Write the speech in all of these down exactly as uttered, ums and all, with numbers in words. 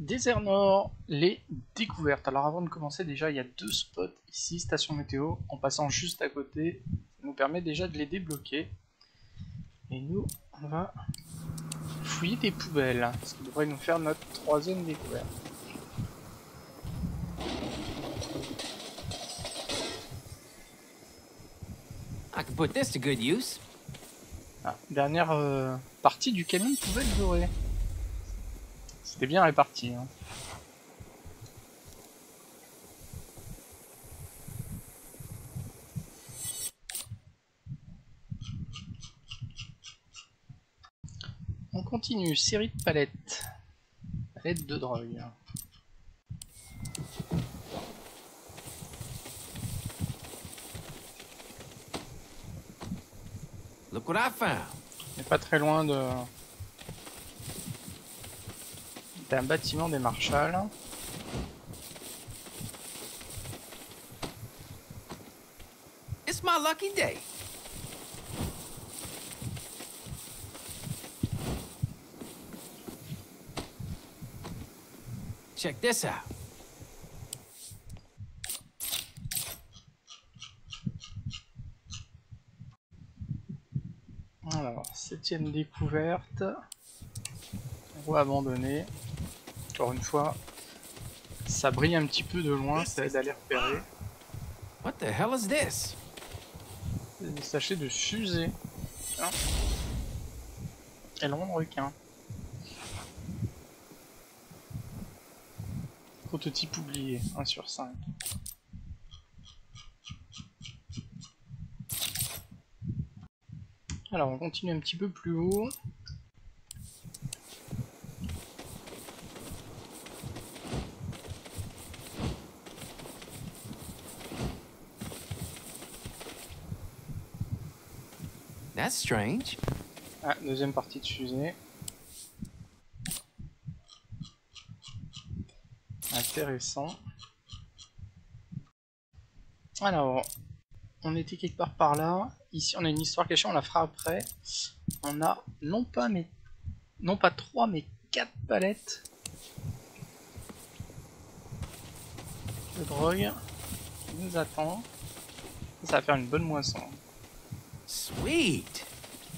Désert Nord, les découvertes. Alors avant de commencer, déjà il y a deux spots ici, station météo. En passant juste à côté, ça nous permet déjà de les débloquer. Et nous, on va fouiller des poubelles, ce qui devrait nous faire notre troisième découverte. I can put this to good use. Ah, dernière euh, partie du camion de poubelles dorées. C'était bien réparti. Hein. On continue, série de palettes. Palettes de drogue. Look what I found. On n'est pas très loin de d'un bâtiment des Marshalls. It's my lucky day. Check this out. Alors, septième découverte. Voie abandonnée. Encore une fois, ça brille un petit peu de loin, ça aide à les repérer. What the hell is this? Des sachets de fusée. Tiens. Aileron de requin. Prototype oublié, un sur cinq. Alors on continue un petit peu plus haut. That's strange. Ah, deuxième partie de fusée. Intéressant. Alors, on était quelque part par là. Ici, on a une histoire cachée, on la fera après. On a non pas mais non pas trois mais quatre palettes de drogue qui nous attend. Ça va faire une bonne moisson. Sweet.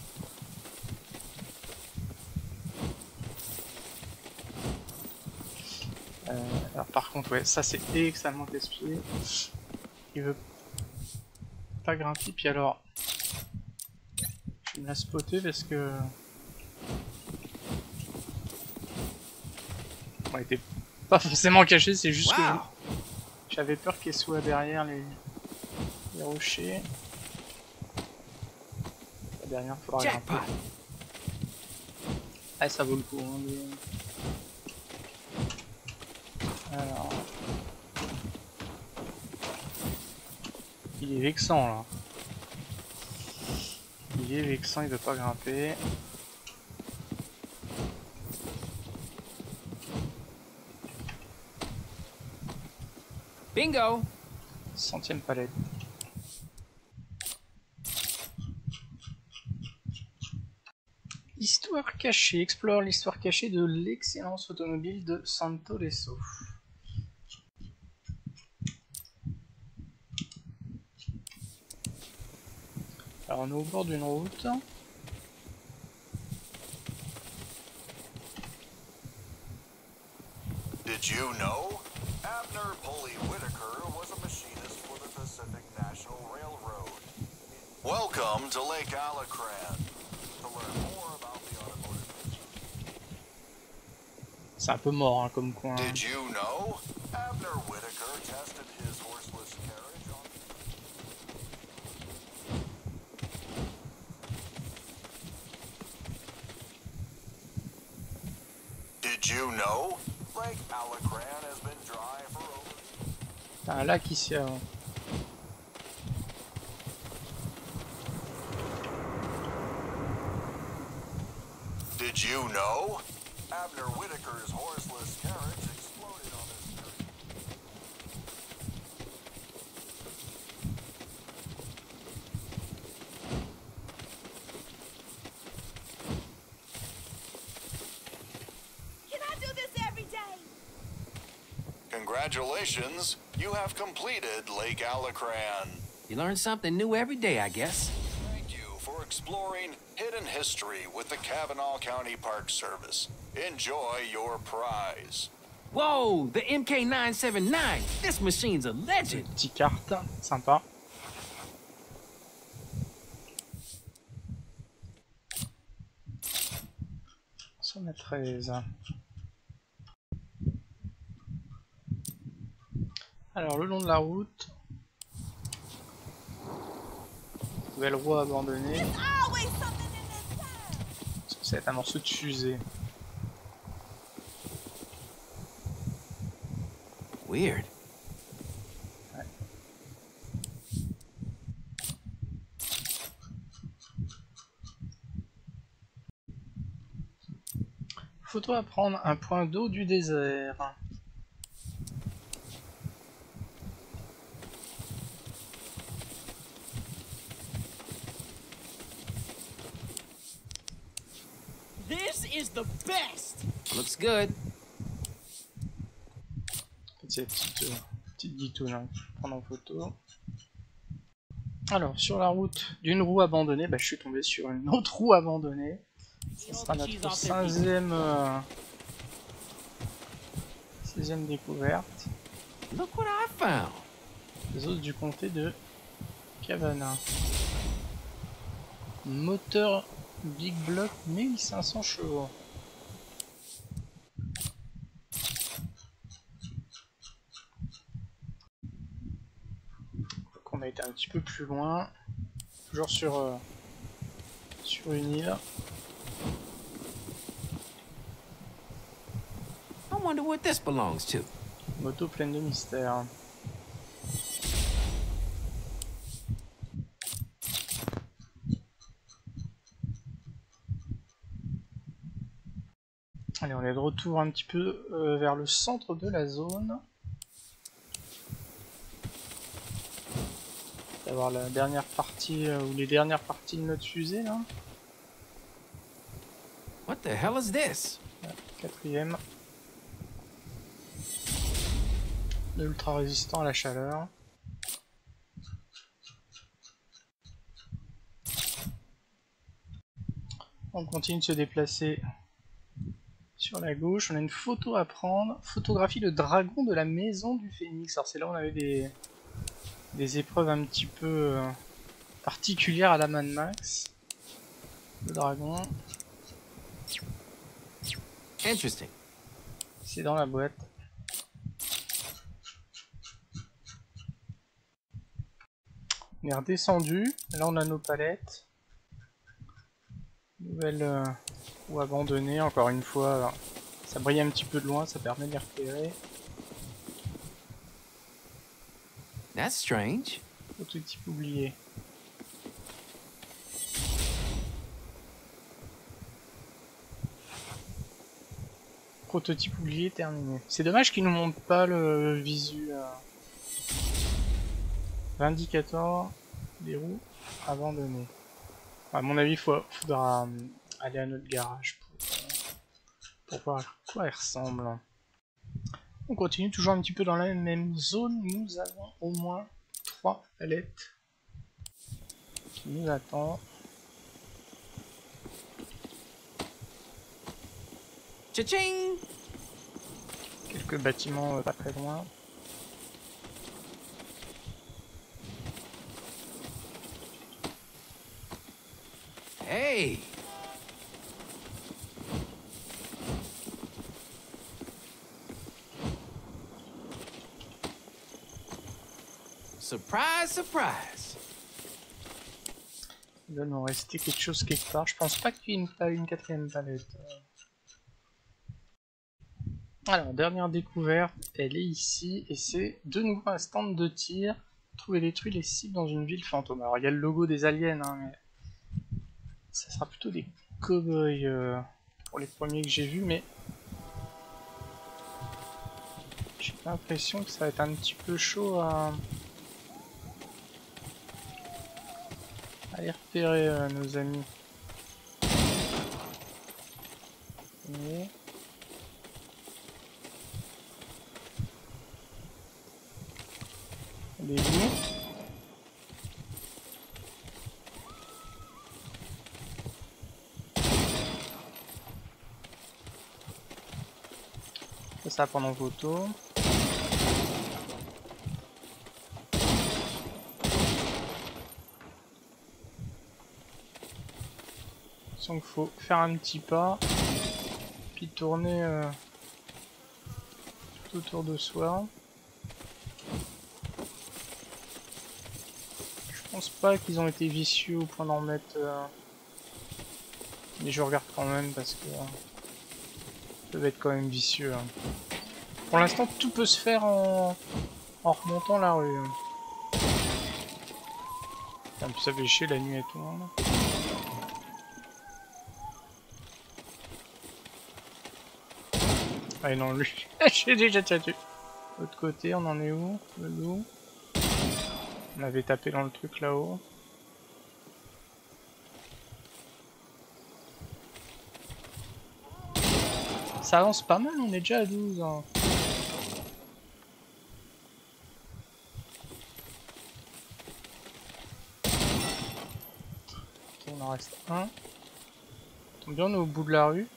Euh, alors par contre, ouais, ça c'est extrêmement casse-pied. Il veut pas grimper, puis alors je vais me la spotter parce que on était pas forcément caché, c'est juste Wow. que j'avais peur qu'elle soit derrière les, les rochers. La dernière fois grimper. Jackpot. Ah, ça vaut le coup. Hein, de... Alors, il est vexant là. Il est vexant, il veut pas grimper. Bingo. Centième palette. Histoire cachée. Explore l'histoire cachée de l'excellence automobile de Santoreso. Alors on est au bord d'une route. Did you know? Abner Pulley Whitaker was a machinist for the Pacific National Railroad. Welcome to Lake Alacran. To learn more about the automotive industry. C'est un peu mort hein, comme coin. Did you know? Abner Whitaker tested his horseless carriage on... Did you know? Lake Alacran has been dry for over... T'as un lac ici avant. Did you know? Abner Whitaker's horseless carriage exploded on this carriage. Can I do this every day? Congratulations, you have completed Lake Alacran. You learn something new every day, I guess. Thank you for exploring hidden history with the Kavanaugh County Park Service. Enjoy your prize. Whoa, the M K nine seven nine. This machine's a legend. Petite carte, sympa. cent treize. Alors le long de la route, nouvelle roue abandonnée. Ça va être un morceau de fusée. Weird. Ouais. Photo à prendre, un point d'eau du désert. This is the best. Looks good. C'est petite, euh, petite guitouille hein, que je vais prendre en photo. Alors sur la route d'une roue abandonnée, bah, je suis tombé sur une autre roue abandonnée. Ça sera notre sixième, euh, sixième découverte. Look what I found. Les os du comté de Kavanaugh. Moteur Big Block mille cinq cents chevaux. Donc on a été un petit peu plus loin. Toujours sur, euh, sur une île. I wonder what this belongs to. Moto pleine de mystères. Allez, on est de retour un petit peu euh, vers le centre de la zone. D'avoir la dernière partie, euh, ou les dernières parties de notre fusée là. What the hell is this? Quatrième. Ultra résistant à la chaleur. On continue de se déplacer sur la gauche. On a une photo à prendre. Photographie le dragon de la maison du Phénix. Alors c'est là où on avait des, des épreuves un petit peu euh, particulières à la Mad Max. Le dragon. Interesting. C'est dans la boîte. On est redescendu. Là on a nos palettes. Nouvelle euh, ou abandonnée. Encore une fois, alors, ça brille un petit peu de loin, ça permet de les repérer. That's strange. Prototype oublié. Prototype oublié terminé. C'est dommage qu'ils nous montrent pas le visu. Euh... L'indicateur des roues abandonnées. À mon avis, il faudra euh, aller à notre garage pour, euh, pour voir à quoi il ressemble. On continue toujours un petit peu dans la même zone. Nous avons au moins trois palettes qui nous attendent. Cha-ching! Quelques bâtiments euh, pas très loin. Hey! Surprise, surprise! Il doit nous rester quelque chose quelque part. Je pense pas qu'il y ait une, pa- une quatrième palette. Alors, dernière découverte, elle est ici, et c'est de nouveau un stand de tir. Trouver et détruire les cibles dans une ville fantôme. Alors, il y a le logo des aliens, hein, mais ça sera plutôt des cow-boys euh, pour les premiers que j'ai vus, mais j'ai l'impression que ça va être un petit peu chaud à, à les repérer, euh, nos amis. Et... Des loups. C'est ça pendant vos tours. Donc faut faire un petit pas, puis tourner euh, tout autour de soi. Je pense pas qu'ils ont été vicieux au point d'en mettre, euh, mais je regarde quand même parce que euh, ça peut être quand même vicieux. Hein. Pour l'instant, tout peut se faire en, en remontant la rue. Putain, puis ça fait chier la nuit et tout. Hein. Ah non, lui, j'ai déjà tué. L'autre côté, on en est où? Le loup. On avait tapé dans le truc là-haut. Ça avance pas mal, on est déjà à douze. Hein. Ok, il en reste un. Tombe bien, on est au bout de la rue.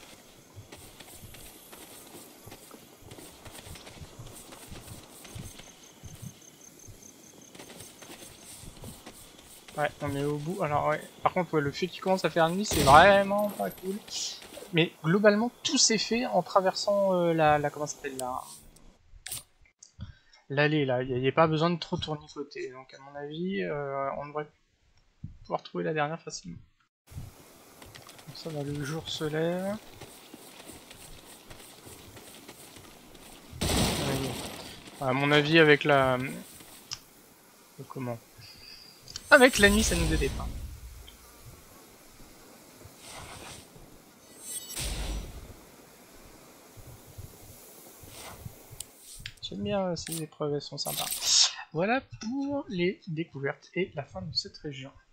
Ouais, on est au bout. Alors ouais, par contre, ouais, le fait qu'il commence à faire nuit, c'est vraiment pas cool. Mais globalement, tout s'est fait en traversant euh, la, la, comment ça s'appelle, la, l'allée là. Il n'y a pas besoin de trop tournicoter. Donc à mon avis, euh, on devrait pouvoir trouver la dernière facilement. Comme ça, bah, le jour se lève. À mon avis, avec la, euh, comment? Avec la nuit, ça nous aidait pas. J'aime bien ces épreuves, elles sont sympas. Voilà pour les découvertes et la fin de cette région.